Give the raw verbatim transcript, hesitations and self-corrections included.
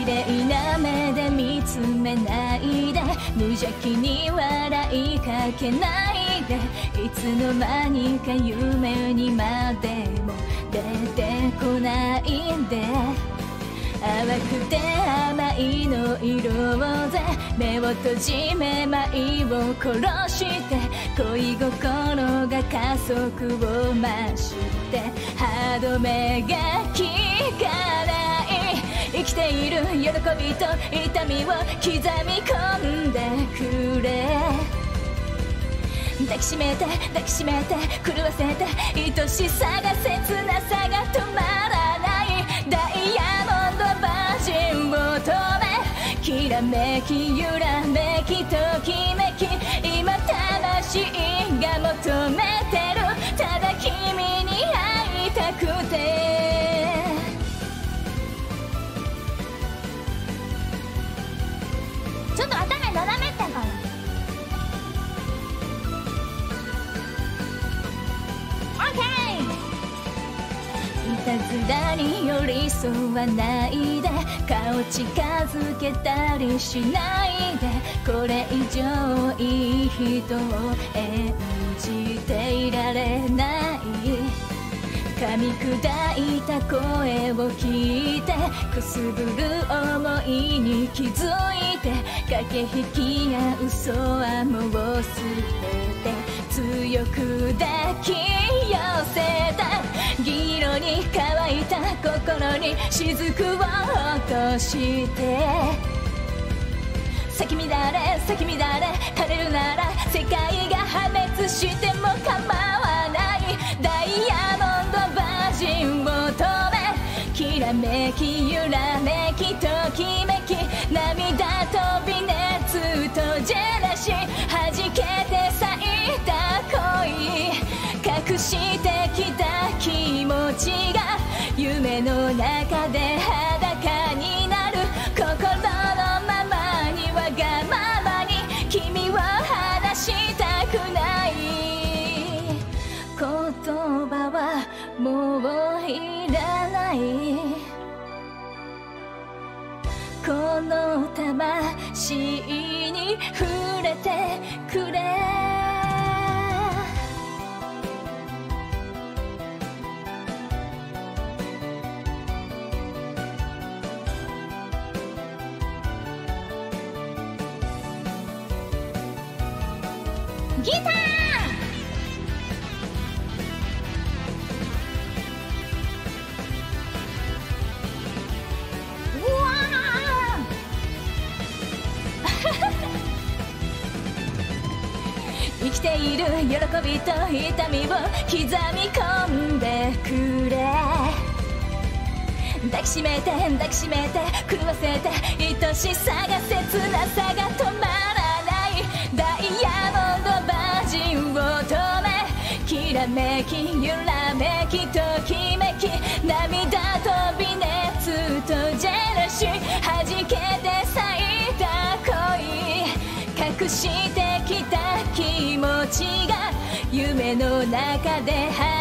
麗な目で見つめないで、無邪気に笑いかけないで、いつの間にか夢にまでも出てこないで、淡くて甘いの色で目を閉じめまいを殺して、恋心が加速を増して歯止めが効かない、生きている喜びと痛みを刻み込んでくれ、抱きしめて抱きしめて狂わせて、愛しさが切なさが止まらない、ダイヤモンドバージンを止め、きらめき揺らめきときめき、今魂が求めてる、ただ君に会いたくて。ちょっと頭斜めってんかな。いたずらに寄り添わないで、顔近づけたりしないで、これ以上いい人を演じていられない、噛み砕いた声を聞いて、くすぶる想いに気づいて、駆け引きや嘘はもうすべて強く抱き寄せた、銀色に乾いた心に雫を落として、咲き乱れ咲き乱れ枯れるなら世界が破滅しても構わない、ダイヤモンドバージンを止め、きらめき揺らめきときめき、涙飛び熱とジェラシー、弾けて咲いた恋、隠してきた気持ちが夢の中で裸になる、心のままにわがままに君を離したくない、言葉はもういらない、この魂に触れてくれ。ギターうわ生きている喜びと痛みを刻み込んでくれ、抱きしめて抱きしめて狂わせて、愛しさが切なさが止まらない、ダイヤモンドバージンを止め、きらめき揺らめきときめき、涙飛び熱とジェラシー、弾けて咲いた恋、隠してきた気持ちが夢の中で